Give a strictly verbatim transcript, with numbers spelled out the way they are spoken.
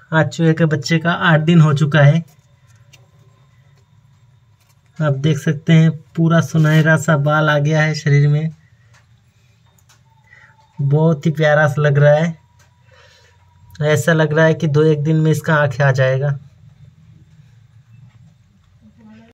आज चूहे के बच्चे का आठ दिन हो चुका है। आप देख सकते हैं पूरा सुनहरा सा बाल आ गया है शरीर में, बहुत ही प्यारा सा लग रहा है। ऐसा लग रहा है कि दो एक दिन में इसका आँखें आ जाएगा।